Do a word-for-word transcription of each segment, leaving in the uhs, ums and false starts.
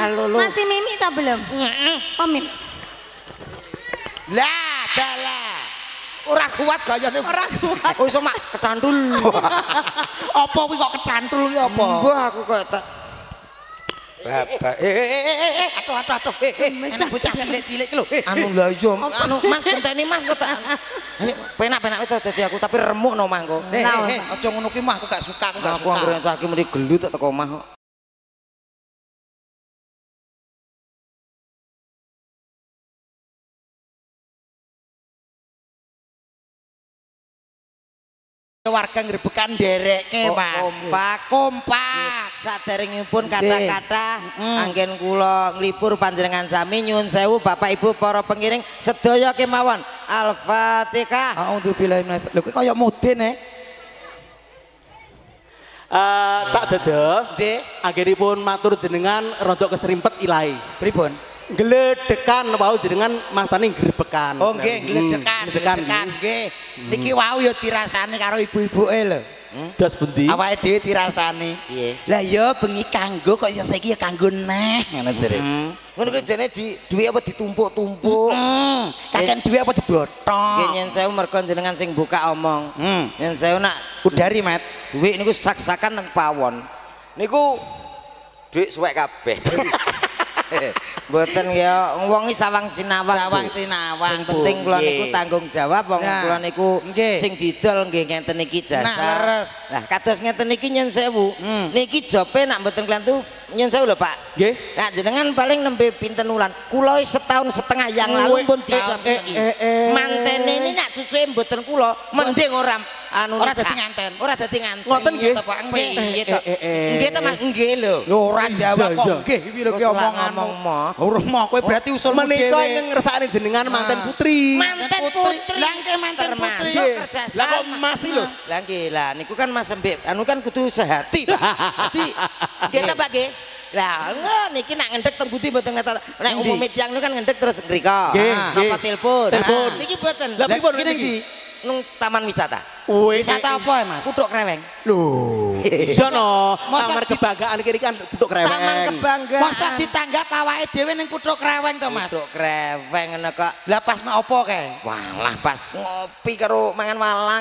lulu. Masih mimi tak belum? Oh mimi. Lah, dalah. Ora kuat gayane. Ora kuat. Oh iso mak kecantul. Apa kuwi kok kecantul ki apa? Mbah aku kok tak Bapak, eh eh eh eh, atuh atuh atuh, eh eh, enak bocah cilik-cilik lho. Anu lha iya, anu Mas genteni Mas kok tak. Ayo penak-penak wis dadi aku tapi remuk no mangko. Eh eh, aja ngono ki mah aku gak suka, aku gak suka. Aku anggere caki muni gelut teko omah kok. Warga ngrebekan ndereke Mas. Kompak, kompak. Saderengipun kata-kata anggen kula nglipur panjenengan sami nyuwun sewu Bapak Ibu para pengiring sedaya kemawon. Al-Fatihah. A'udzubillahi minasyaitonir rajim. Lho kaya mudin e. Eh Cak Dede. Nggih. Anggenipun matur jenengan rada keserimpet ilahi. Pripun? Gledekan wau jenengan mastani grebekan. Oh nggih, gledekan, gledekan nggih. Niki wau ya dirasani karo ibu-ibuke lho. Das pundi? Awake dhewe dirasani. Piye? Lah ya bengi kanggo kok ya saiki ya kanggo neh ngono jere. Ngono kuwi jane di duwe apa ditumpuk-tumpuk. Kakek duwe apa dibothok. Nggih nyen sewu mergo jenengan sing buka omong. Nyen sewu nak udari Mat. Duwe niku sak-sakan nang pawon. Niku duit suwek kabeh. Mboten ya wong iki sawang sinawang. Sawang sinawang. Sing penting kula niku tanggung jawab wong kula niku sing didol nggih ngenten iki jasa. Nah, leres. Lah kados ngenten iki nyun sewu. Niki jope nak mboten klantu nyun sewu lho Pak. Nggih. Nah jenengan paling nembe pinten wulan. Kula setahun setengah yang lalu pun dijawab iki. Mantene ini nak cucuke mboten kula mending ora anu ora dadi nganten. Ora dadi nganten. Ngoten nggih. Nggih to. Nggih to Mas, nggih lho. Lho ora jawab kok nggih iki lho ki omonganmu. Ora mah kowe berarti usulmu dhewe. Menika ing ngersakne jenengan manten putri. Manten putri. Lah nggih manten putri. Lah kok Mas lho. Lah nggih lah niku kan Mas mbek anu kan kudu sehati. Dadi nggih ta Pak nggih. Lah niki nak ngendhek teng pundi mboten ngata. Nek umume tiyang niku kan ngendhek terus ngrika. Napa telepon. Niki mboten. Lah pripun niki? Nung taman wisata. Wisata apa Mas? Kuthuk Kreweng. Lho. Sono taman kebanggaan kiri kan Kuthuk Kreweng. Taman kebanggaan. Masa ditanggap awake dhewe ning Kuthuk Kreweng to Mas? Kuthuk Kreweng ngono kok. Lah pas mek apa kae? Walah pas ngopi karo mangan walang.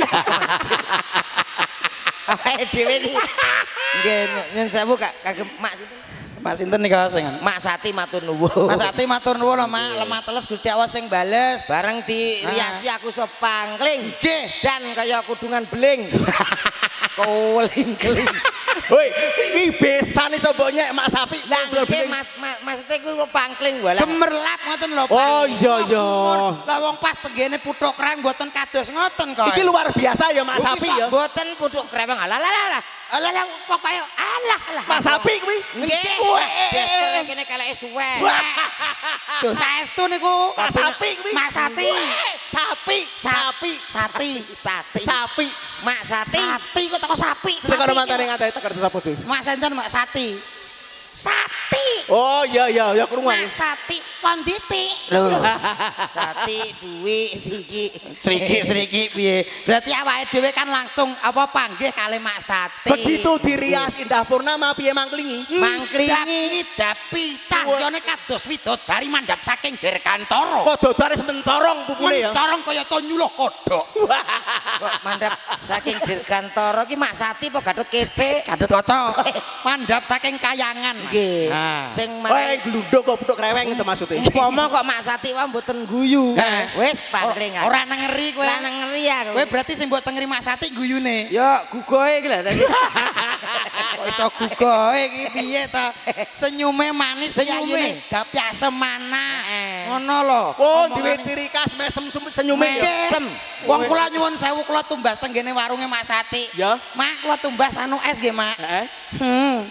Awake dhewe iki. Nggih nyun sewu Kak kagem Mak sinten? Mak sinten nika sing Mak Sati matur nuwun. Mak Sati matur nuwun lho Mak, lemah teles Gusti Allah sing bales. Bareng diriasi aku sop pangkling. Nggih, dan kaya kudungan beling. Koling-keling. Hoi, iki besan iso mbok nyek Mak Sapi. Lah nggih Mas maksudnya kuwi pangkling wae. Gemerlap ngoten lho Pak. Oh iya iya. Lah wong pas tenggene Puthuk Kreweng mboten kados ngoten kok. Iki luar biasa ya Mak Sapi ya. Mboten Puthuk Kreweng. Alah alah alah. Alah lah pokoke alah alah. Mak Sapi kuwi. Nggih. Wes kene keleke suwe. Tuh saestu niku Mak Sapi kuwi. Mak Sati. Sapi, sapi, Sati, Sati. sapi. Mak Sati. Sati kok teko sapi. Tekan mantane ngate tekan sapa cuy? Mak sinten Mak Sati. Sati. Oh iya iya ya krungu. Mak Sati konditi. Lho. Sati duwi iki. Sriki-sriki piye? Berarti awake dhewe kan langsung apa panggih kali Mak Sati. Begitu dirias Indah Purnama piye mangklingi? Mangklingi dapi cahyane kados widodari mandhap saking Dirgantara. Kododare mencorong pupule ya. Mencorong kaya to nyuluh kodhok. Kok mandhap saking Dirgantara ki Mak Sati apa Gatot Kece? Gatot Kaca. Mandhap saking Kayangan. Nggih. Sing Kowe glunduk kok Puthuk Kreweng itu maksudnya. Upama kok Mak Sati wae mboten guyu. Wis pangling. Ora nengeri kowe. Ora nengeri aku. Kowe berarti sing mbok tengeri Mak Sati guyune. Ya gugoe iki lho tadi. Kok iso gugoe iki piye to? Senyume manis senyume gapi asem mana. Ngono lho. Oh, duwe ciri khas mesem senyume ya. Mesem. Wong kula nyuwun sewu kula tumbas tenggene warunge Mak Sati. Ya. Mak kula tumbas anu es nggih Mak. Heeh. Hmm.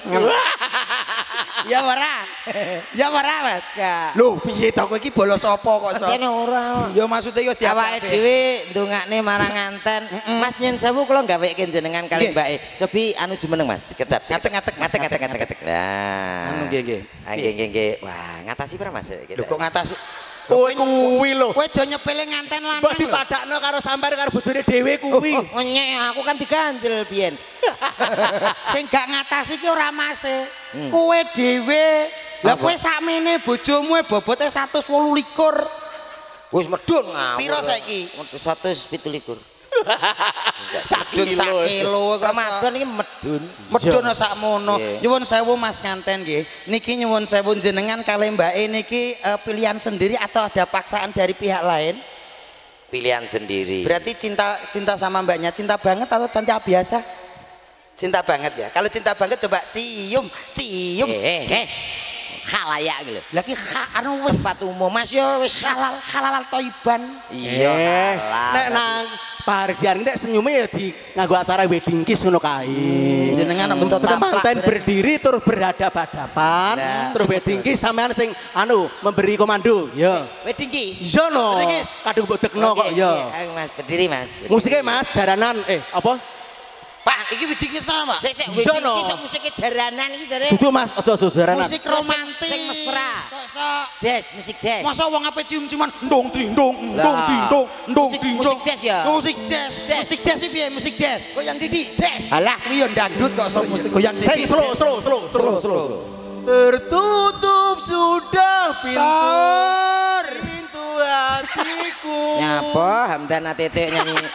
Ya ora. Ya ora, Mas. Lho, piye to kowe iki bolos sapa kok iso? Kene ora. Ya maksude yo diawake dhewe ndongakne marang nganten. Mas nyen sewu kula gaweke jenengan kali mbake. Cobi anu jumeneng Mas, kedap. Ngatek-ngatek, ngatek-ngatek, ngatek-ngatek. Lah. Anu nggih nggih. Nggih nggih nggih. Wah, ngatasi pira Mas? Lho kok ngatasi? Kowe kuwi lho. Kowe aja nyepele nganten lanang. Mbok dipadakno karo sampean karo bojone dhewe kuwi. Nyek aku kan diganjel biyen. Sing gak ngatasi ki ora Mas. Kowe dhewe Lah kowe sakmene bojomu bobote seratus wolu likur. Wis medun ngawur. Piro saiki? seratus pitu likur. Sakdun sak kilo Ramadan iki medun. Medun sakmono. Nyuwun sewu Mas nganten nggih. Niki nyuwun sewu jenengan kalih mbake niki uh, pilihan sendiri atau ada paksaan dari pihak lain? Pilihan sendiri. Berarti cinta cinta sama mbaknya cinta banget atau cinta biasa? Cinta banget ya. Kalau cinta banget coba cium, cium. Eh, eh, eh. Khalayak gitu. Lagi ha anu wis tempat umum Mas yo wis halal halal toiban. Iya. Nek nang Pahargyan nek senyume ya di nganggo acara wedding kiss ngono kae. Jenengan bentuk manten berdiri terus berhadap-hadapan, terus wedding kiss sampean sing anu memberi komando. Ya. Wedding kiss. Iya no. Kadung mbok dekno kok ya. Mas berdiri Mas. Musiknya Mas jaranan eh apa? Pak, iki wedding kiss ta, Pak? Sik sik wedding kiss musike jaranan iki jare. Dudu Mas, aja aja jaranan. Musik romantis. Sing mesra. Jazz, musik jazz. Masa wong ape cium-ciuman ndong ding dong, ndong ding dong, ndong ding dong. Musik jazz ya. Musik jazz. Musik jazz iki piye? Musik jazz. Goyang Didi, jazz. Alah, kuwi yo dangdut kok so musik goyang Didi. Slow, slow, slow, slow, slow. Tertutup sudah pintu pintu hatiku. Nyapa Hamdan Atete nyanyi.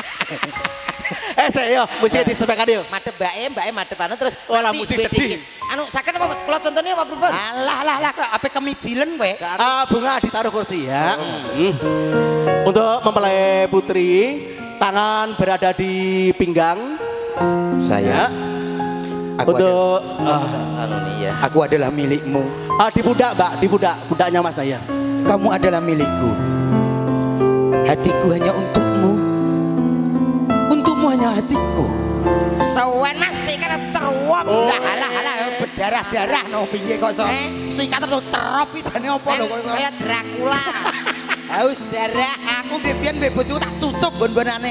Eh saya musik disepekan yo. Madhep mbake, mbake madhep anu terus olah musik sedih. Anu saken apa kula contohnya apa pripun? Alah lah lah kok ape kemijilen kowe. Ah bunga ditaruh kursi ya. Untuk mempelai putri, tangan berada di pinggang saya. Aku untuk anu nih ya. Aku adalah milikmu. Ah di pundak, Mbak, di pundak, pundaknya Mas saya. Kamu adalah milikku. Hatiku hanya untukmu. Untukmu hanya hatiku. Sawan Mas sikat ceruwem. Lah halah halah berdarah-darah no piye kok so. Sikat terus terop iki jane apa lho kok kaya Dracula. Haus darah. Aku depian mbek bojoku tak cucup bon-bonane.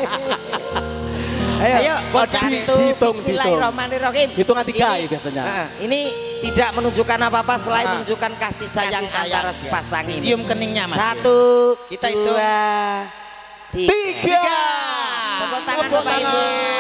Ayo, ayo satu, hitung, bismillahirrahmanirrahim. Hitungan tiga ya biasanya. Nah, ini tidak menunjukkan apa-apa selain nah. menunjukkan kasih sayang, kasih sayang antara sepasang ini. Cium keningnya Mas. Satu, kita dua, itu tiga. tiga. Tepuk tangan Bapak Ibu.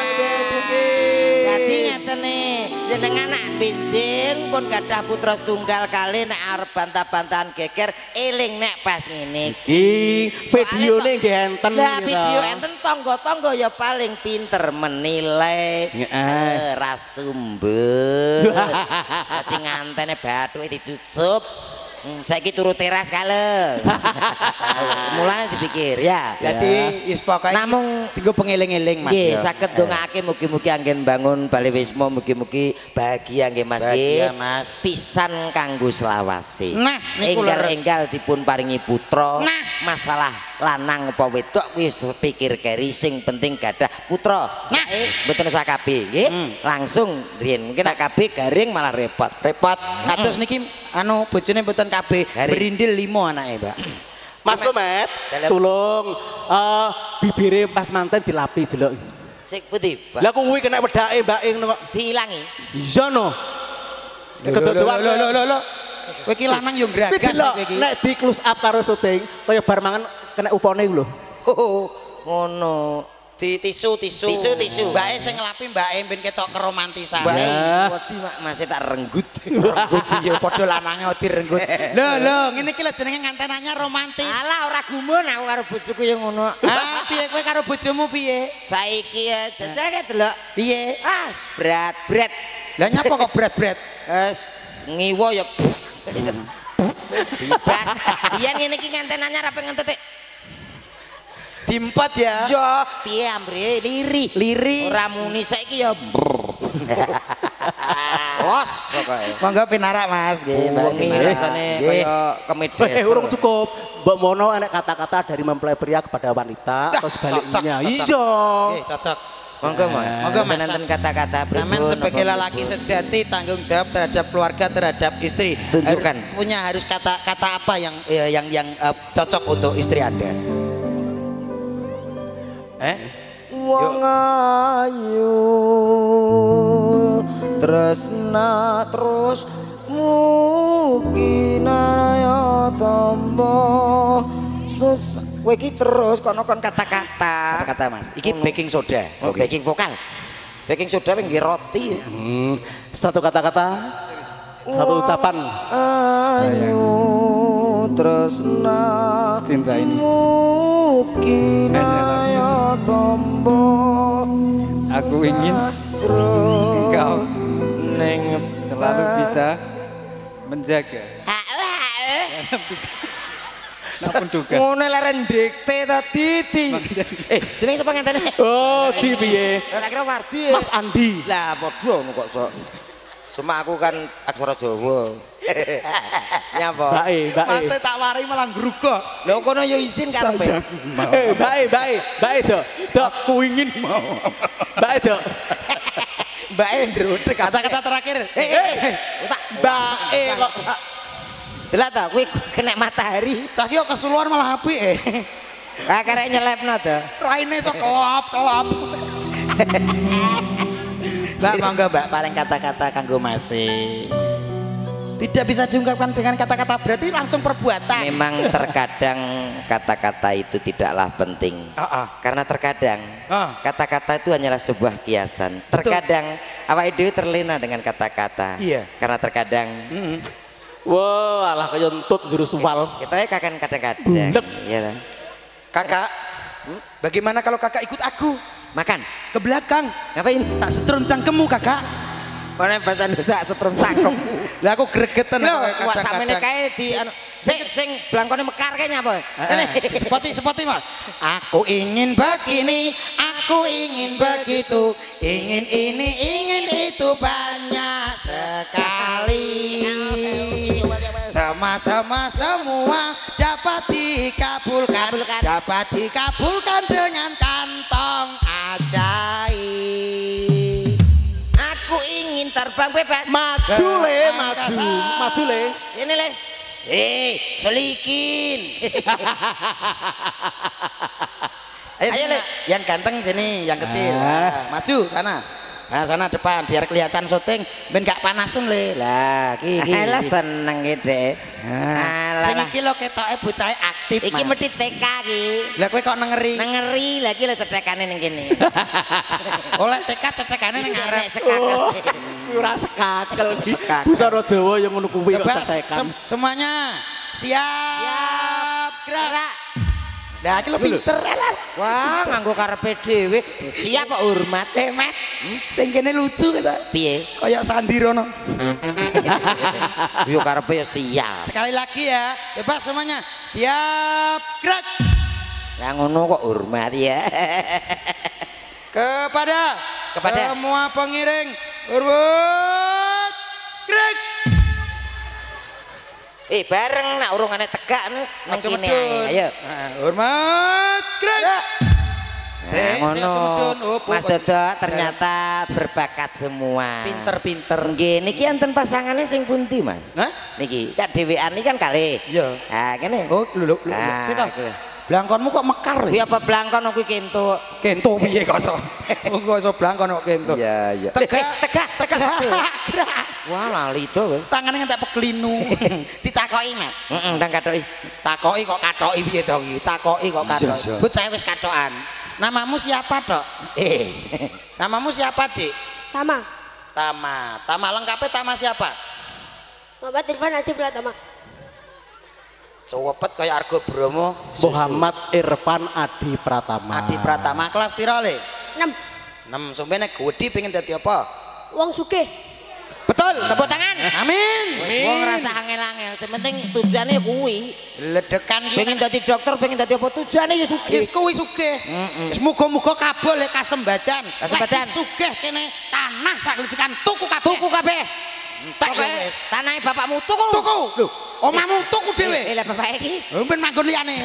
Jadi ngeten nih, jenengan anak benjing pun gadah putra tunggal kali nek arep bantah-bantahan geger eling nek pas ngene iki. Videone nggih enten. Lah video enten tangga-tangga ya paling pinter menilai ora sumber. Dadi ngantene bathuke dicucup. Hmm, saiki turu teras kale. Mulane dipikir ya. Jadi wis pokoke namung dienggo pengeling-eling Mas. Nggih, saged ndongaake mugi-mugi anggen bangun Bali Wisma mugi-mugi bahagia nggih Mas nggih. Mas. Pisan kanggo selawase. Nah, niku enggal-enggal dipun paringi putra. Nah, masalah lanang apa wedok wis pikir keri sing penting gadah putra. Nah, mboten usah kabeh nggih. Hmm. Langsung riyen mungkin nah. kabeh garing malah repot. Repot. Kados niki anu bojone mboten kabeh berindil limo anake, Mbak. Mas Komet, tolong uh, bibire pas manten dilapi jeluk. Sik putih. Lah kuwi kena wedake mbake ngono kok diilangi. Iya no. Kedodoan lho lho lho. Kowe iki lanang yo gragas kowe iki. Nek di close up karo syuting kaya bar mangan kena upone lho. Ngono. Di tisu tisu tisu tisu mbake sing nglapi mbake ben ketok keromantisan mbake wedi masih tak renggut renggut piye padha lanange wedi renggut lho lho ngene iki lho jenenge ngantenannya romantis alah ora gumun aku karo bojoku yo ngono ah piye kowe karo bojomu piye saiki ya jajake delok piye ah berat berat lah nyapa kok berat-berat wis ngiwo ya wis bebas biyen ngene iki ngantenannya ra pengen tetek Dimpat ya. Yo, piye ambre liri. Liri. Ora muni saiki ya. Los pokoke. Monggo pinarak Mas nggih, Mbak pinarak rasane kaya kemedes. Eh urung cukup. Mbok mono enek kata-kata dari mempelai pria kepada wanita atau sebaliknya. Iya. Nggih, cocok. Monggo Mas. Monggo Mas nenten kata-kata sampean sebagai lelaki sejati tanggung jawab terhadap keluarga terhadap istri. Tunjukkan. Punya harus kata-kata apa yang yang yang uh, cocok untuk istri Anda? Eh? Wong ayu tresna terus mugi naraya tamba sus kowe iki terus kono kon kata-kata kata-kata Mas iki baking soda oh, baking vokal baking soda pengen roti hmm. Satu kata-kata Apa ucapan? Ayu tresna cinta ini. Mungkin ayo tombo. Aku ingin engkau selalu bisa menjaga. Apapun duga. Ngono leren dikte ta Titi. Eh, jeneng sapa ngenteni? Oh, Ci piye? Tak kira Wardi. Mas Andi. Lah padha ngono kok sok. Cuma aku kan aksara Jawa. Nyapa? Bae, bae. Masa tak wari malah grugok. Lho kono yo isin karepe. Eh, bae, bae, bae dok. Dok, Aku ingin mau. bae dok. Bae ndrodek Kata-kata terakhir. Eh, eh, tak Bae kok. delok ta kuwi kena matahari. Saiki kok keseluar malah apik eh. Ah karek nyelepno to. Raine sok kelop-kelop. Mbak monggo Mbak paling kata-kata kanggo Mas. Tidak bisa diungkapkan dengan kata-kata berarti langsung perbuatan. Memang terkadang kata-kata itu tidaklah penting. Ah, ah. Karena terkadang Ah. kata-kata itu hanyalah sebuah kiasan. Terkadang awake dhewe terlena dengan kata-kata. Iya. Karena terkadang Mm-hmm. Wah, alah kaya entut jurus wal. kita ya kakan kadang-kadang. Bulet. Iya kan? Kakak, bagaimana kalau kakak ikut aku Makan. ke belakang? Ngapain? Tak setrum cangkemmu kakak. Mana bahasa Indonesia setrum cangkem. Lah aku gregetan Lho, kadang-kadang. wak samene kae di anu sing sing blangkone mekar kayaknya apa? Sepoti sepoti mas. Aku ingin begini, aku ingin begitu, ingin ini, ingin itu banyak sekali. Sama-sama semua dapat dikabulkan, dapat dikabulkan dengan kantong ajaib. Aku ingin terbang bebas. Maju le, maju, maju le. Ini le. Eh, selikin. Ayo, Ayo, Le. Le. Yang ganteng sini, yang kecil. Ah. Nah, maju sana. Nah, sana depan biar kelihatan syuting, ben gak panasan le. Lah, ki iki. Alah seneng gede. Nah, sing iki lho ketoke bocah aktif. Iki Mas. mesti T K iki. Lah kowe kok nengeri? Nengeri lagi lah cedekane ning kene. Oleh T K cecekane ning Nek arep. sekakel. Ora sekakel iki. Sekakel. Busana Jawa yang ngono kuwi kok Coba cetekan. sem- semuanya siap. Siap. Gerak. Lah iki lho pinter lah. Wah, nganggo karepe dhewe. Siap kok hormat. Eh, Mat. Sing kene lucu kata. Piye? Kayak Sandi Rono. Yo karepe ya siap. Sekali lagi ya. Coba semuanya. Siap. Gerak. Lah ngono kok hormat ya. Kepada, Kepada. semua pengiring hormat. Gerak. Eh bareng nak urungane tegak nang Aja kene medun. ae. Ayo. Nah, hormat. Gerak. Sik, Nah, sik ngono. aja medun. Oh, Mas pokok- Dodo ternyata berbakat semua. Pinter-pinter. Nggih, niki enten pasangane sing pundi, Mas? Hah? Niki, cak dhewean iki kan kalih. Iya. Ah, kene. Oh, lho lho lho. Ah, Sik to. iku. Blangkonmu kok mekar Kuwi ya? apa blangkon kuwi kentuk. Kento piye kok iso? Oh, kok iso blangkon kok kento. Iya, iya. Tegak, tegak, tegak. Wah, lali to. kowe. Tangannya ngentek peklinu. Ditakoki, Mas. Heeh, ndang katoki. Takoki kok katoki piye to iki? Takoki kok katoki. Bocah wis katokan. Namamu siapa, Dok? Eh. Namamu siapa, Dik? Tama. Tama. Tama lengkapnya Tama siapa? Muhammad Irfan Adi Pratama. Cowopet kayak Argo Bromo. Muhammad Irfan Adi Pratama. Adi Pratama kelas piro le? enam. enam sumpene gede pengen dadi apa? Wong sugih. Betul, tepuk tangan. Amin. Wong ngerasa angel-angel, sing penting tujuane kuwi. Ledekan ki Pengen dadi dokter, pengen dadi apa tujuane ya sugih. wis kuwi sugih. Wis muga-muga kabul le kasembadan. Kasembadan. Lagi sugih kene tanah sak ledekan tuku kabeh. Tuku kabeh. Tak Oke, wis. tanahe bapakmu tuku. Tuku. Lho, omahmu tuku dhewe. Eh, lah bapake iki. Ben manggon liyane.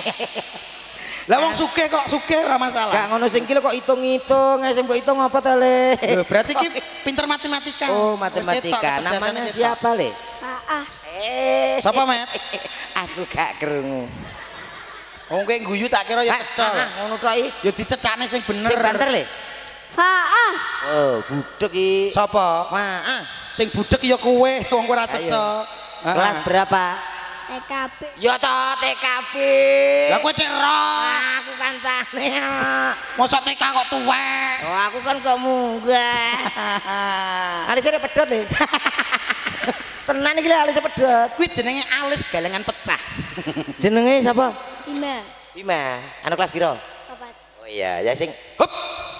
Lah wong sugih kok sugih ora masalah. Gak ngono sing ki lho kok hitung-hitung, sing mbok hitung apa ta, Le? Loh, berarti ki pinter matematika. Oh, Wis matematika. ketok, Namanya kebiasaane ketok. siapa, Le? Aas. Eh. Sapa, Mat? Aku gak krungu. Wong kowe guyu tak kira ya Ah, cetha. ah, ngono tok iki. Ya dicethane sing bener. Sing banter, Le? Faas. Oh, budek iki. Sapa? Maah. Sing budek ya kowe, wong kowe ora Ayo. cetha. Kelas berapa? T K P. Ya toh T K P. Lah kowe cek ro. Aku kancane. Mosok T K kok tuwek. Oh, aku kan kok munggah. Ali sire pedhot, Le. Tenan iki alis pedhot. Kuwi jenenge alis galengan pecah. Jenenge sapa? Bima. Bima. Anu kelas piro? Papat. Oh iya, ya sing hop.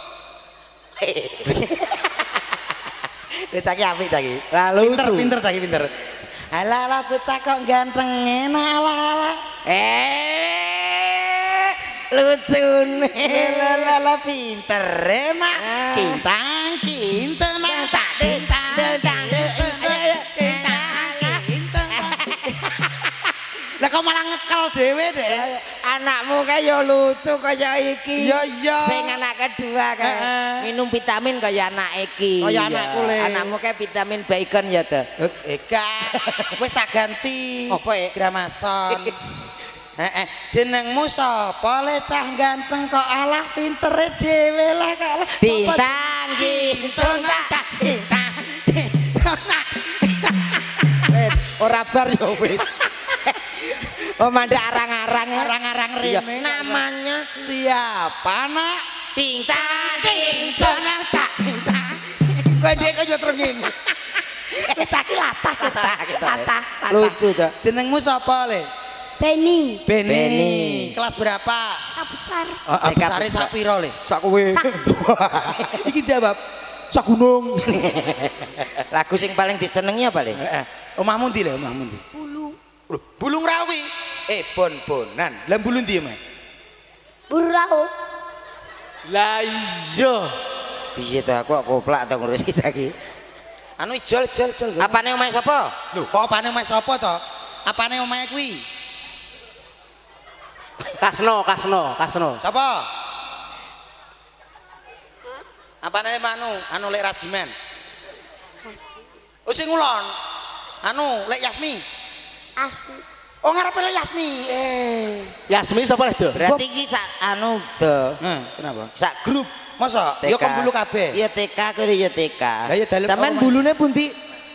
Wis caki apik caki. Lalu pinter pinter caki pinter. Ala ala bocah kok ganteng enak ala ala. Eh lucune. Ala ala pinter enak. Kintang kintang tak kintang kintang. Lah kok malah ngekel dhewe deh. Anakmu kae ya lucu kaya iki. Iya iya. Sing anak kedua kae minum vitamin kaya anak iki. Kaya anakku le. Anakmu kae vitamin bacon ya to. Eka wis tak ganti. Apa e? Gramason. Heeh, jenengmu sapa le cah ganteng kok alah pintere dhewe lah kok. Bintang Bintang tak bintang. ora bar ya wis. Oh mandak arang-arang Arang-arang rene. Namanya siapa nak? Bintang Bintang tak bintang. Kowe dhek kaya terus ngene. Caki latah latah latah. Lucu ta. Jenengmu sapa le? Beni. Beni. Beni. Kelas berapa? Abesar. Oh, besare sak piro le? Sak kowe. Iki jawab. Sak gunung. Lagu sing paling disenengi apa le? Heeh. Omahmu ndi le? Omahmu ndi? Bulu. Loh, Bulung Rawi. Eh, bon-bonan. Lah bulung ndi, Mas? Burau. Lah iya. Piye to aku kok koplak to ngurus iki saiki. Anu ijol ijol ijol. Apane omahe sapa? Lho, kok apane omahe sapa to? Apane omahe kuwi? Kasno, kasno, kasno. Sapa? Apane manu? Anu lek Rajiman. Oh sing ngulon. Anu lek Yasmi. Asli. Oh ngarepe lek Yasmi. Eh. Yasmi sapa itu? Berarti iki sak anu to. Heh, kenapa? Sak grup. Masa? T K. Ya kon bulu kabeh. Iya T K kene ya T K. Lah ya dalem Sampeyan apa, Mas? bulune pundi?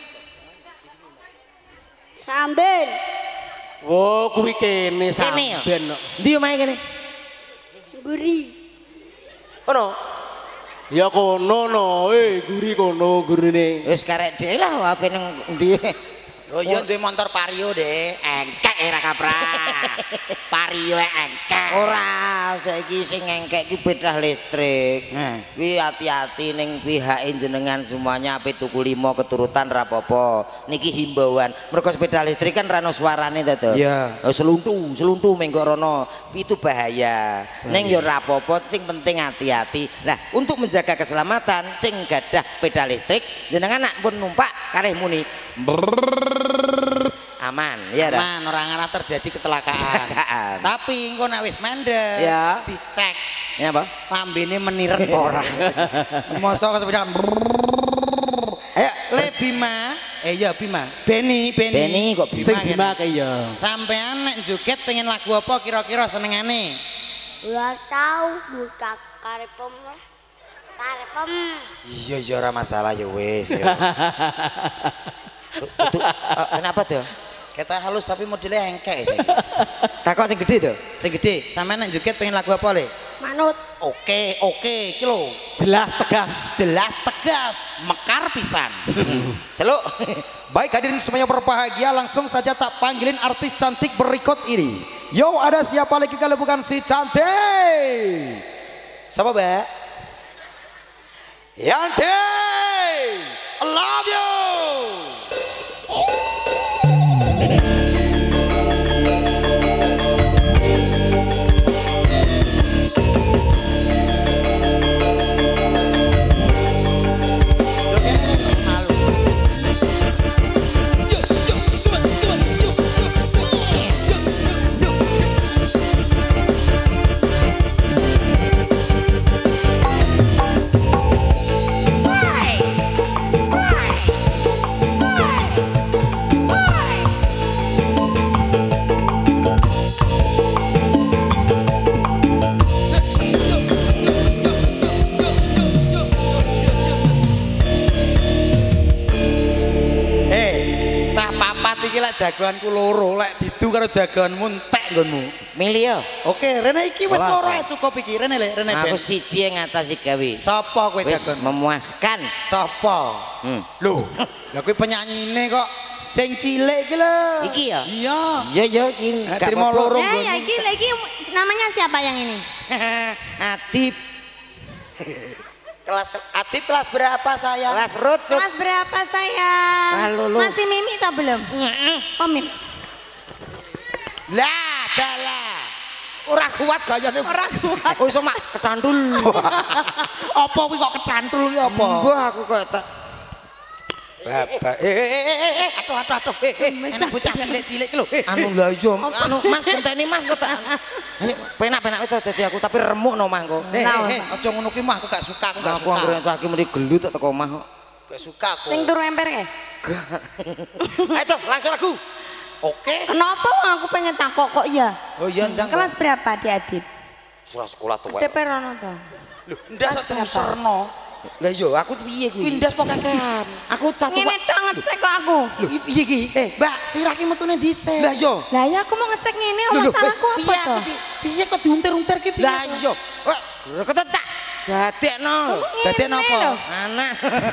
Sambil. Oh, kuwi kene Kene ya? samben kok. Ndi omahe kene? Guri. Ono. Ya kono no, eh guri kono gurine. Wis karek dhewe lah ape ning ndi. Oh iya duwe motor Vario, Dek. Engkek era kaprak. Vario engkek. Ora, saiki sing engkek ki bedah listrik. Nah. Kuwi hati-hati ning pihake jenengan semuanya ape tuku limo keturutan ra apa-apa. Niki himbauan. Mergo sepeda listrik kan ra ono suarane to, to. Iya. Oh, seluntu, seluntu mengko rono. Itu bahaya. Ning ya ora apa-apa, sing penting hati-hati. Lah, untuk menjaga keselamatan sing gadah sepeda listrik, jenengan nak pun numpak kalih muni aman ya dah. Aman, orang arah terjadi kecelakaan. Kecelakaan. Tapi engko nek wis mandek, Ya. dicek Ya apa? lambene meniret apa ora. Mosok sepeda. Ayo, Le Bima. Eh ya Bima. Beni, Beni. Beni kok Bima. Sing Bima kae ya. Sampean nek joget pengen lagu apa kira-kira senengane? Ora tahu buka karepem. Karepem. Iya iya ora masalah ya wis ya. Itu uh, kenapa tuh? Kita halus tapi modelnya engkek. Takok sing gede tuh. Sing gede, sampean nek joget pengen lagu apa, Le? Manut. Oke, oke, iki lho. Jelas tegas. Jelas tegas, mekar pisan. Celuk. Baik hadirin semuanya berbahagia, langsung saja tak panggilin artis cantik berikut ini. Yo, ada siapa lagi kalau bukan si cantik? Siapa, Mbak? Yanti! I love you! Jagoanku loro lek didu karo jagoanmu entek nggonmu. Milih yo. Oke, Rene iki wis loro ae cukup iki. Rene le, Rene ben. Aku siji yang ngatasi gawe. Sapa kowe Wis jagoan? memuaskan. Sapa? Hmm. Loh, lha kowe penyanyine kok Sing cilik iki lho. Iki ya? Iya. Iya ya iki. Terima loro. Eh ya iki lagi namanya siapa yang ini? Adib. Kelas Adib kelas berapa saya? Kelas rut. Kelas berapa sayang? Lalu, masih Mimi atau belum? Oh Mimi. Lah, dalah. Ora kuat gayane. Ora kuat. Oh iso mak kecantul. Apa kuwi kok kecantul ki apa? Mbah aku kok tak Bapak. Eh eh eh eh atuh atuh atuh. Eh enak bocah cilik-cilik lho. anu lha iya anu Mas genteni Mas kok tak ayo penak-penak itu dadi aku tapi remuk no mangko. Eh eh aja ngono ki mah aku gak suka aku gak aku suka. anggere caki muni gelut tak teko omah kok. Gak suka aku. Sing turu emper kae. Ayo langsung lagu. Oke. Kenapa aku pengen takok kok ya? Oh iya ndang. Kelas berapa di Adib? Surah sekolah tuh. D P R ono to. Lho, ndas serno. Lah iya aku piye kuwi? Windas kok kakean. Aku tak Ngene tok ngecek kok aku. Lho, piye iki? Eh, Mbak, sirah ki metune dhisik. Lah iya. Lah ya aku mau ngecek ngene masalahku apa Piye to? aku di- piye kok diuntir-untir ki piye? Lah iya. Wah, ketetak. Dadekno. Dadekno apa? Anak.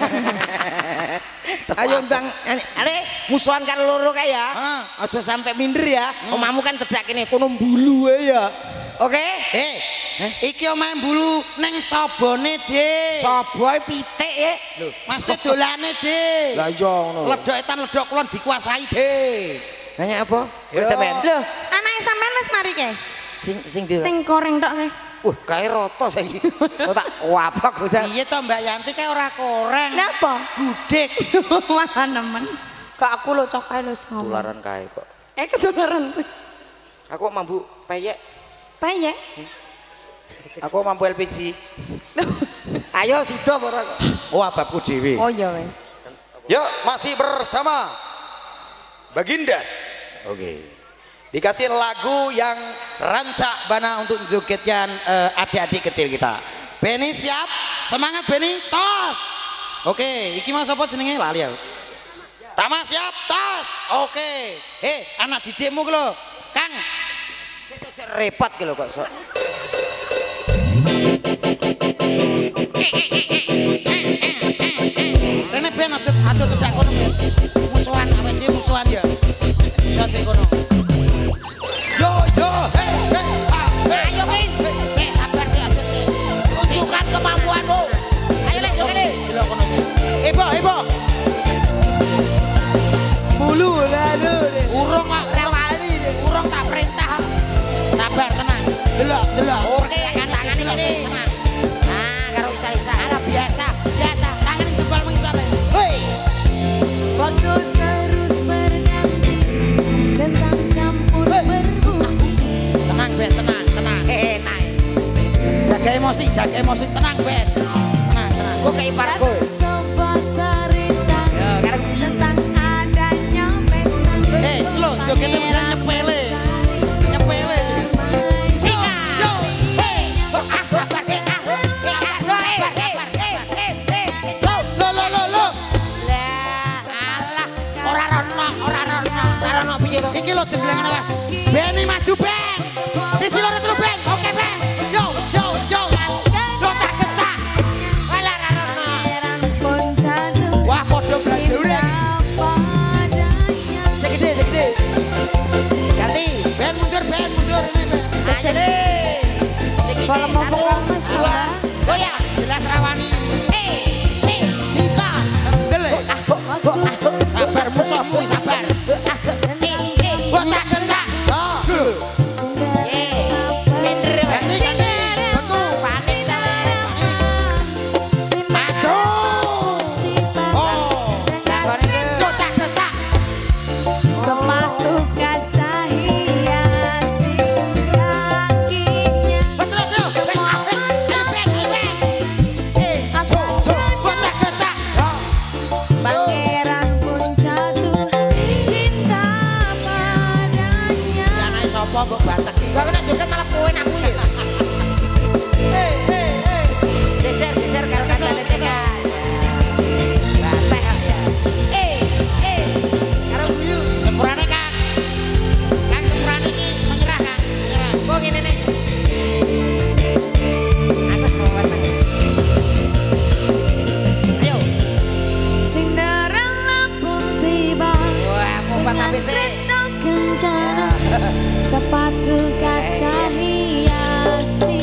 Ayo ndang ale musuhan karo loro kae ya. Aja sampai minder ya. Omahmu kan cedak kene kono mbulu ya. Oke? Eh, iki omahe bulu neng sabone, Dik. Soboe pitik ya. Lho, mesti dolane, Dik. Lah iya ngono. Ledok-etan ledok kulon dikuasai, Dik. Nanya apa? Ya. Temen. Lho, anake sampean wis mari kae. Sing sing di. Sing koreng tok kae. Wah, kae roto saiki. Kok tak wapak kok. Piye to Mbak Yanti kae ora koreng. Lah apa? Gudik. Malah nemen. Kok aku lho cok kae lho ngomong. Tularan kae kok. Eh ketularan. Aku mampu peyek. Payek. Aku mampu L P G. Ayo sida ora kok. Oh, ababku dhewe. Oh iya wes. Yuk, masih bersama Bagindas. Oke. Dikasih lagu yang rancak bana untuk jogetnya uh, adik-adik kecil kita. Benny siap? Semangat Benny, tos. Oke, iki mas apa jenenge lali aku. Tama siap, tos. Oke. Eh, anak didikmu lho. Kang. Cek repot ki lho kok. Rene ben aja aja cedak kono. Musuhan awake dhewe musuhan ya. Musuhan kowe kono. Yo yo hey hey ah hey. Ayo Kin. Sik sabar sik aja sik. Tunjukkan kemampuanmu. Ayo lek yo kene. Delok kono sik. Ibo, ibo. Bulu lalu. Urung kok Tawani. urung tak perintah. Sabar tenang. Delok delok. Oke, tangan ini. Nah, karo isa-isa. Ala biasa, biasa. Tangan yang jebol mengisor. Hei. Waktu terus berganti tentang campur berbumbu. Tenang Ben, tenang, tenang. Enak. Jaga emosi, jaga emosi, tenang Ben. Tenang, tenang. Kok kayak parko. Sobat cerita tentang adanya pesta. Eh, lo jogetnya bener nyepele. Nyepele. Sika. Yo. Hei. Ah, sabar deh. Ah. Eh, ah, sabar. Eh, eh, eh, eh. Stop. Lo lo lo lo. Lah, alah. Ora rono, ora rono. Ora rono piye to? Iki lo jenglengan apa? Benny maju Ben. Sisi loro telu Ben. Oke Ben. Yo yo yo. Lo tak ketak. Alah ora rono. Pun jatuh Wah, podo belajar urek. padanya. Segede, segede. Ganti. Ben mundur Ben, mundur ini Ben. Ayo deh. Segede. Kalau mau pengamas lah. Goyang. Jelas rawani. Eh, eh. Sita. Kendel. Sabar musuhmu sabar. Eh, eh. Gua tak ketak. Oh. Eh. Minder. Ganti ganti. Bantu. Panik ta. Maju. Oh. Lo tak ketak. Sepatu kaca hiasi kakinya. Terus yo. Eh, ah, eh, eh, Ben, eh, Ben. Eh, so, so. Gua tak ketak. Pangeran pun jatuh cinta padanya. Anake sapa mbok batek iki? Gak kena joget malah poin aku ya. Eh, eh, eh. Geser, geser kalau kata letika. Batek ya. Eh, eh. Karo guyu. Sepurane Kang. Kang sepurane iki menyerah Kang. Menyerah. Kok ngene nih. Aku sowan. Ayo. Cinderella pun tiba. Wah, rencana sepatu kaca hiasi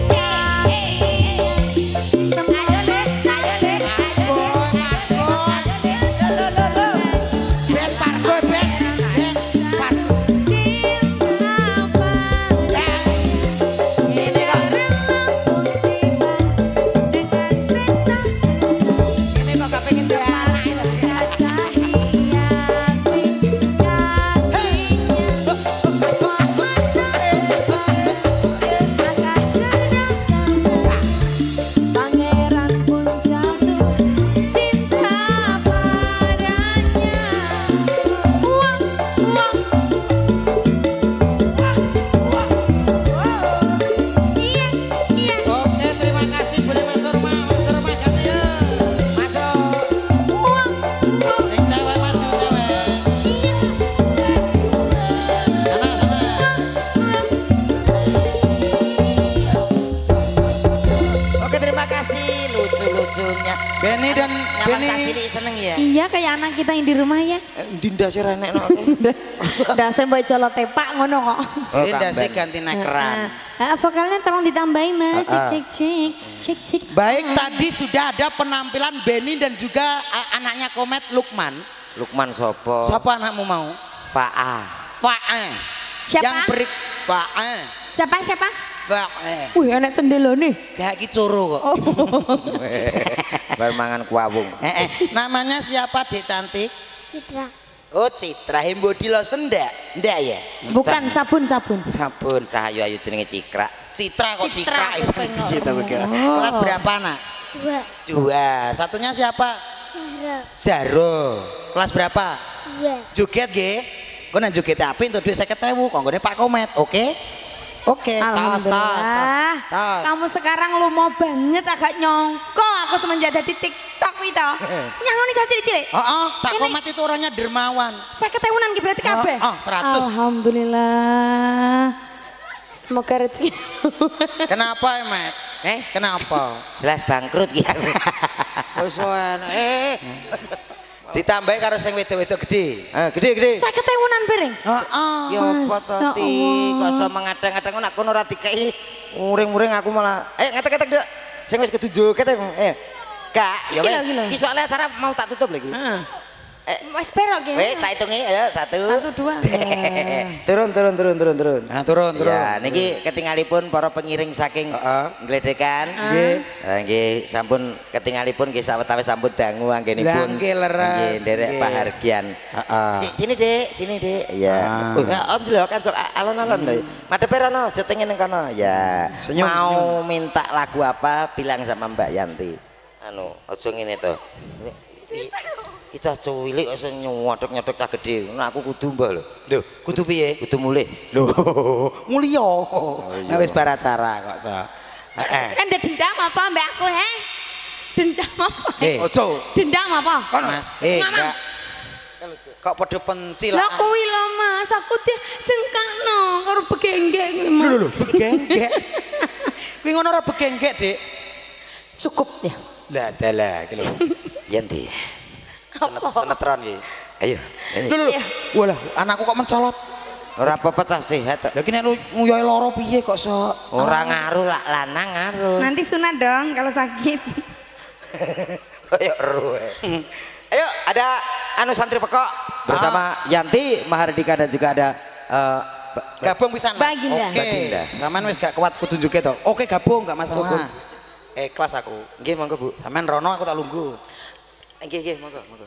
Beni dan Beni seneng ya. Iya kayak anak kita yang di rumah ya. Dinda sih renek no. Ndase mbok colot tepak ngono kok. Dinda sih ganti nakeran. Heeh, vokalnya tolong ditambahin Mas. Cek cek cek. Cek cek. Baik, tadi sudah ada penampilan Beni dan juga uh, anaknya Komet Lukman. Lukman sopo? Siapa anakmu mau? Fa'a. Fa'a. Siapa? Yang berik Fa'a. Siapa siapa? Fa'a. Wih, anak cendelo nih. Kayak kicoro kok. Oh. Bermangan kuawung. Eh, eh. Namanya siapa Dek cantik? Citra. Oh Citra, body lotion ndak? Ndak ya? Bukan sabun sabun. Sabun Cahyo ayu jenenge Cikra. Citra kok Citra, Citra. Gitu begitu. Oh. Kelas berapa nak? Dua. Dua. Satunya siapa? Zahra. Zaro. Kelas berapa? Dua. Joget ge. Kau nang joget apa untuk duit saya ketemu. Kau Pak Komet, oke? Oke. Tas, tas, Alhamdulillah. tas. Kamu sekarang lu mau banget agak nyongko aku semenjak dari TikTok itu. Nyangoni cilik-cilik. Oh, oh, Cak Komet itu orangnya dermawan. Saya ketewunan ki berarti kabeh. Oh, oh, seratus. Alhamdulillah. Semoga rezeki. Kenapa, Emet? Eh, Kenapa? jelas bangkrut ki. Wis eh. Ditambahi karo sing wedok-wedok gede. Eh, gede-gede. Saya ketewunan bareng. Heeh. Ya apa Masya to Ti? Kok Allah. iso mengadang-adang nak kono ora dikei muring-muring aku malah. Eh ngetek-ngetek Dek. Sing wis ketujuh kete. Eh. Kak, ya Iki lho, wes. iki lho. Ki soalnya acara mau tak tutup lagi. Heeh. Eh, Wes perok ya. wes tak hitungi ayo satu. Satu dua. turun turun turun turun turun. Nah, turun, turun. Ya, niki ketinggalipun para pengiring saking Heeh. Gledekan. Nggih. Lah nggih sampun ketinggalipun nggih sawetawis sampun dangu Lah anggenipun. nggih leres. Nggih nderek Nggih. pahargyan. Heeh. Si- Sini Dek, sini Dek. Ya. Ah. Oh, ya om jelok kan alon-alon lho. Madhep rono, syuting ning kono. Ya. Senyum, Mau minta lagu apa bilang sama Mbak Yanti. Anu, aja ngene to. Ini- Kita cuwilik kok iso nyodok-nyodok cah gedhe. Nah aku kudu mbah lho. Lho, kudu piye? Kudu mulih. Lho, mulya. Nah wis bar acara kok so. Heeh. Kan ada dendam apa mbak aku he? Dendam apa? Eh, ojo. Dendam apa? Kon Mas. Eh, Ngomong. enggak. Kok padha pencil. Lah kuwi lho Mas, aku dia cengkakno karo begenggek kuwi. Mas. Lho lho, begenggek. Kuwi ngono ora begenggek, Dik. Cukup ya. Lah dalah iki lho. Yanti. Senet senetron iki. Ayo. Lho lho. Walah, anakku kok mencolot. Ora apa-apa cah sehat. Lah kene lu nguyohi loro piye kok so? Ora ngaruh lah lanang ngaruh. Nanti sunat dong kalau sakit. Kayak ero. Ayo ada anu santri pekok bersama Yanti, Mahardika dan juga ada eh, Gabung pisan. Mas. Baginda. Oke. Baginda. Sampean wis gak kuat kudu joget to. Oke, gabung enggak masalah. Eh, kelas aku. nggih monggo Bu. Sampean rono aku tak lungguh. Nggih nggih monggo monggo.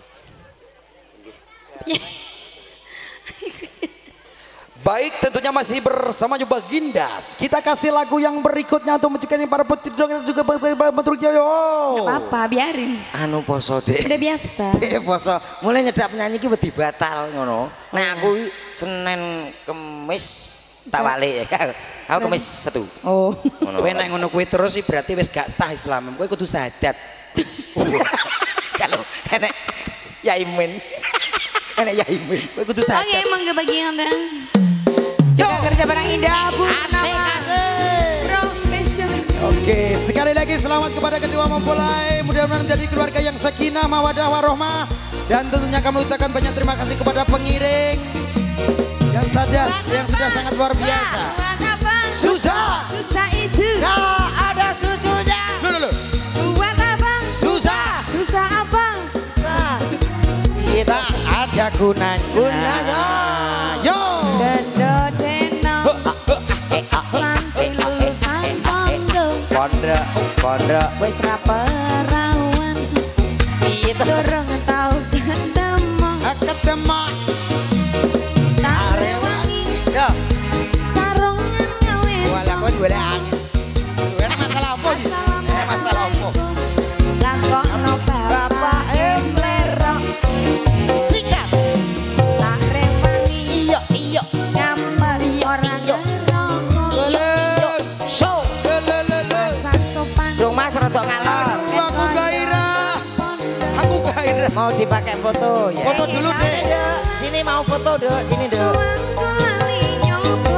Baik, tentunya masih bersama Juba Gindas. Kita kasih lagu yang berikutnya untuk mencegah para petidong dan juga bentuk Joyo. Gak apa-apa, biarin. Anu poso Dek. Udah biasa. Dek poso. Mulai nyedap nyanyi ki wedi batal ngono. Nah aku iki Senin Kemis tak balik ya. Aku Kemis Setu. Oh. Ngono. Kowe nek ngono kuwi terus sih berarti wis gak sah Islam. Kowe kudu syahadat. Kalau enek Yaimin. Enek Yaimin. Kowe kudu Oke, syahadat. monggo bagi Anda. Juga kerja barang indah, Bu. Nama profesional. Oke, sekali lagi selamat kepada kedua mempelai. Mudah-mudahan menjadi keluarga yang sakinah, mawadah, warohmah. Dan tentunya kami ucapkan banyak terima kasih kepada pengiring yang Sadas yang sudah sangat luar biasa. Susah. Susah itu. Nah, ada susunya. Loh, loh, loh. Buat apa? Susah. Susah apa? Susah. Kita ada gunanya. Gunanya. Yo. Dendo deno. Santri lulusan pondok. Pondok, pondok. Wes ra perawan. Itu. Dorong tau ketemu. Ketemu. Tarewangi. Yo. Sarungan gawe. Walah kowe golek angin. Kowe masalah apa iki? Eh masalah apa? Lakokno bapak emlerok. Sikat. Tak rewangi. Iya, iya. Nyamper orang ngerokok. Golek. Show. Lelelele. San sopan. Dong Mas rada ngalor. Aku gairah. Aku gairah. Mau dipakai foto ya. Foto dulu, Dek. Sini mau foto, Dek. Sini, Dek. Suangku lali nyoba.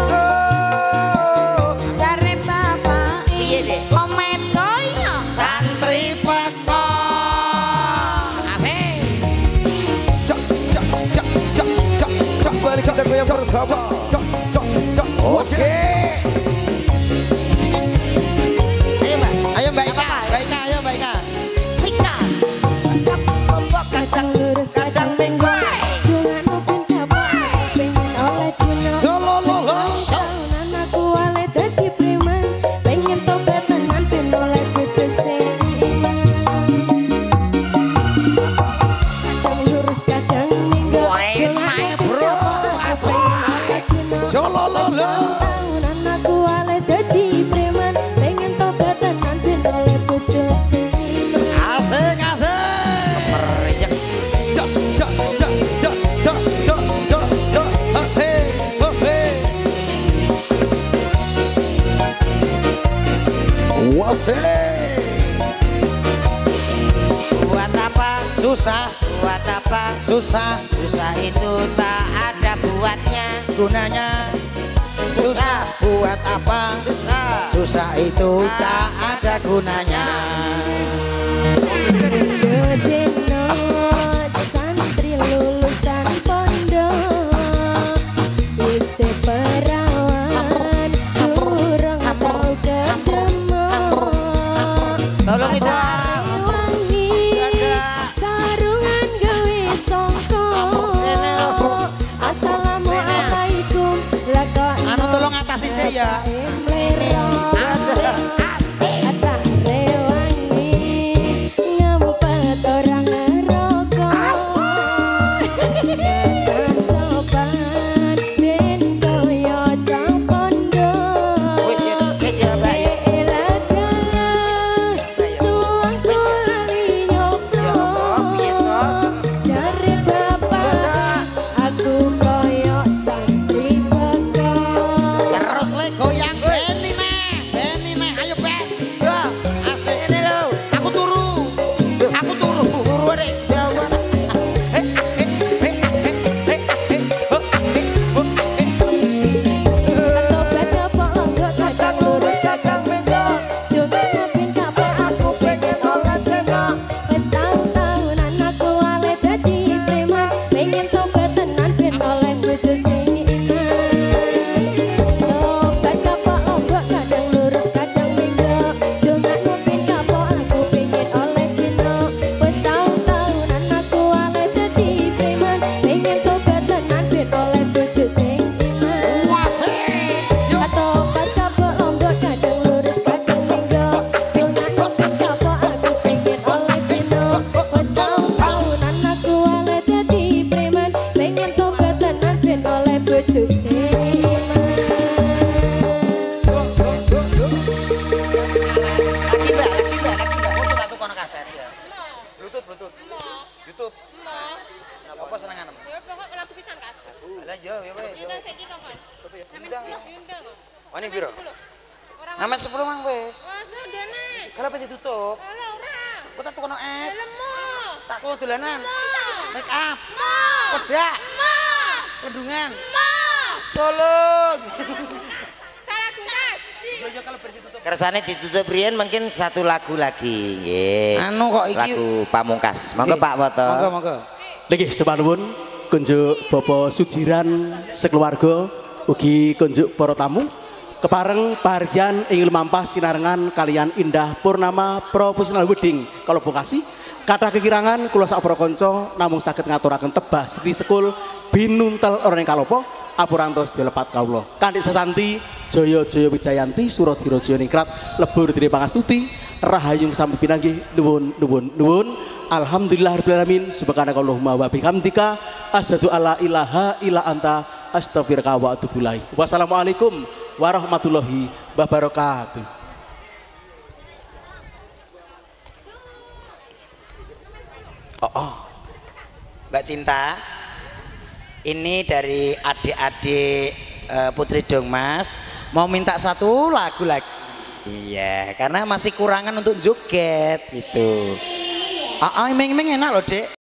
Jare bapak Piye, Dek? komet koyo. Santri peko. Asik. Cok cok cok cok cok cok balik kita goyang bersama. Cok cok cok. Oke. Ayo, Mbak. Ayo Mbak Ika, Mbak Ika, ayo Mbak Ika. Sikat. Kadang lurus kadang bengkok. Jangan open dapat. Pengen oleh dino. Solo lolo. Tahunan aku oleh dadi preman. Pengen tobat tenan ben oleh bojo seiman. Kadang lurus kadang minggu. Enak, bro. Solo lolo. Tahunan aku oleh dadi preman. Pengen tobat tenan ben oleh bojo seiman. Asik asik. Merejek. Cok cok cok cok cok cok cok cok. He he. Wasik. Buat apa? Susah, Buat apa? susah, Susah itu tak ada buatnya. gunanya susah. Buat apa? Susah. Susah itu tak ada gunanya. Gedeno santri lulusan pondok. Isi perawan durung tau ketemu. Tolong itu. Wangi sarungan gawe songko. Assalamualaikum lakon. Anu tolong atasi saya. Asik asik ada rewangi ngempet orang ngerokok. Macan sopan ben koyo cang pondok. Wis ya, wis ya, Mbak. Elakala suangku lali nyoplok. Jare bapak aku koyo santri bekok. Terus le goyang Beni neh, Beni neh, ayo Ben. Wah, asik ini lo. Aku turu, aku turu. Turu deh, Jawa. Tobat apa enggak kadang lurus kadang bengkok. Jangan ngopin kape aku pengen olah jenok. Wes tahun-tahunan aku oleh dadi preman. Pengen tobat tenan ben oleh bojo sing iman. Tobat apa enggak kadang lurus kadang bengkok. Jangan ngopin kape aku pengen oleh jenok. Wes tahun-tahunan aku oleh dadi preman. Pengen tobat tenan ben oleh bojo sing iman. Tobat kapok ombak kadang lurus kadang menggok. Jangan ngopin kapok aku pengen oleh jenok. Wes tahun-tahunan aku oleh dadi preman. Pengen tobat tenan ben oleh bojo sing iman. Lagi, Mbak, lagi, Mbak, lagi, Mbak. Foto tak tukono kaset ya. Bluetooth, Bluetooth. YouTube. Apa senengan? Ya pokok lagu pisan kas. Lah yo yo wes. Nyundang saiki kapan? Nyundang. Nyundang. Wani piro? Ora Amat sepuluh mang wes. Mas ndane. Kalau pengen ditutup, Ala ora. kok tak tukono es. Lemo. Tak tukono dolanan. Make up. Ma. Pedak. Ma. Kendungan. Ma. Tolong. Salah kukas. Yo yo kalau pengen ditutup. Kersane ditutup riyen mungkin satu lagu lagi. Nggih. Anu kok iki Lagu pamungkas. Monggo Pak Woto. Monggo monggo. Nggih, semanten kunjuk Bapak Sujiran sekeluarga ugi kunjuk para tamu kepareng pahargyan ing lumampah sinarengan kalian Indah Purnama Professional Wedding kalau Bekasi kata kekirangan kula sak para kanca namung saged ngaturaken tebah Siti Sekul binuntel ora ing kalopo apurantos dilepat kawula kanthi sesanti Jaya Jaya Wijayanti Suradira Jaya Ningrat lebur diri pangastuti rahayu sampai pinanggih nuwun nuwun nuwun alhamdulillahirabbil alamin subhanakallahumma wa bihamdika asyhadu alla ilaha illa anta astaghfiruka wa atubu ilaik. Wassalamualaikum warahmatullahi wabarakatuh. Oh, oh. Mbak Cinta, ini dari adik-adik uh, Putri Dongmas mau minta satu lagu lagi. Iya, karena masih kurangan untuk joget gitu. Ah, ah, emang-emang enak loh, Dek.